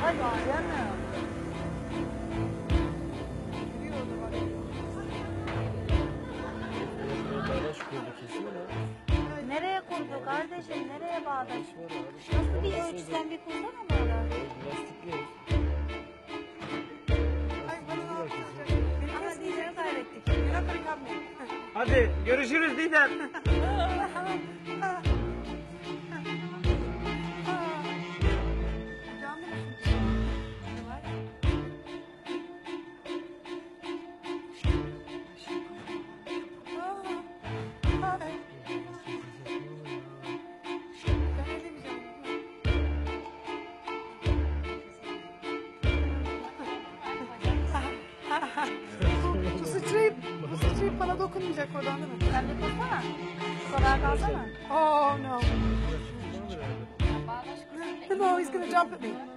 canım. Bağdaş kurdu kesin ama. Nereye kurdu kardeşim? Nereye bağdaş? Nasıl bir ölçüsen bir kursana mı orada? Lastikli. Ama Didem'i kaybettik. Hadi görüşürüz Didem. Bu sıçrayıp bana dokunmayacak oradan değil mi? Sen bir kursana. Bu kadar kalsana. Oh no. Bağdaş kurdu. No, he's gonna jump at me.